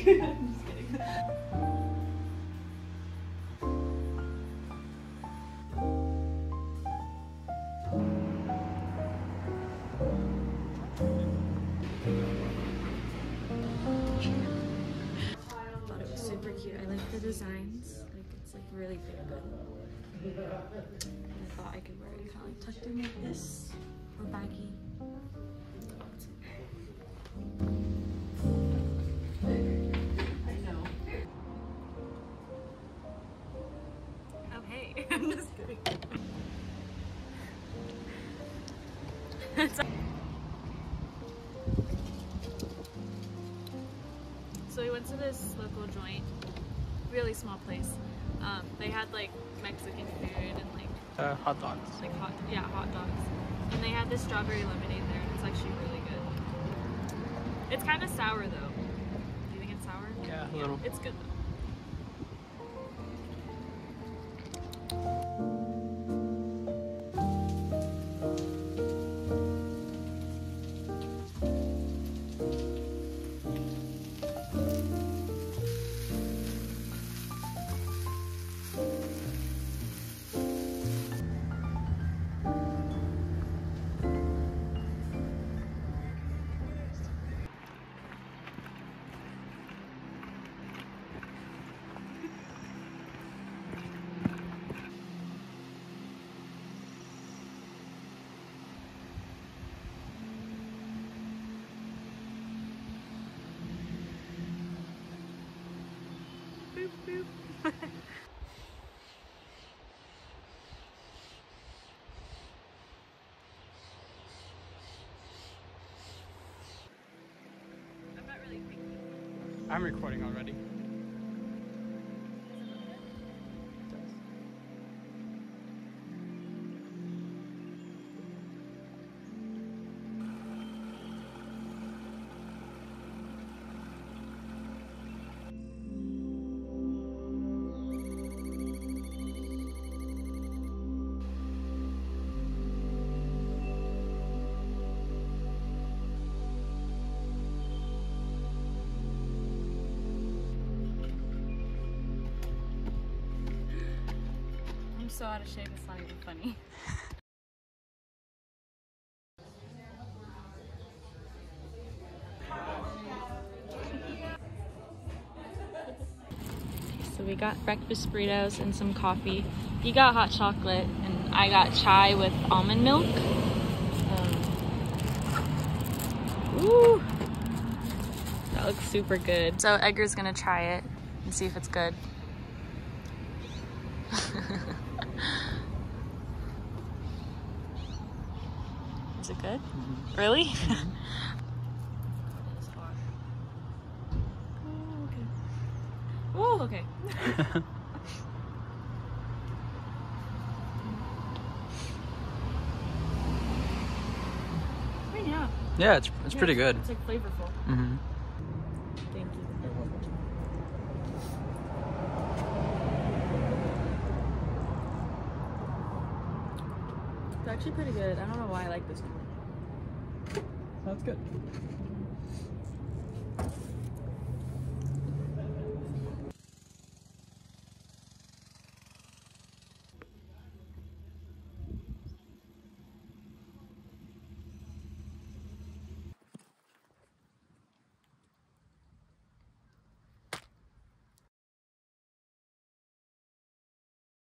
I'm just kidding. Thought it was super cute. I like the designs. Like it's like really big. And I thought I could wear it kind of like tucked in like this or baggy. I know. Oh hey, I'm just kidding. So we went to this local joint, really small place. They had like Mexican food and like hot dogs. Like hot dogs. And they had this strawberry lemonade there, and it's actually really good. It's kind of sour though. Do you think it's sour? Yeah, a little. It's good though. Boop, boop. I'm not really thinking. I'm recording already. I'm so out of shape, it's not even funny. So we got breakfast burritos and some coffee. You got hot chocolate and I got chai with almond milk. Ooh, that looks super good. So Edgar's gonna try it and see if it's good. Is it good? Mm-hmm. Really? Mm-hmm. Oh, okay. Yeah, it's pretty good. It's like flavorful. Mm-hmm. Thank you. It's actually pretty good. I don't know why I like this one. That's good.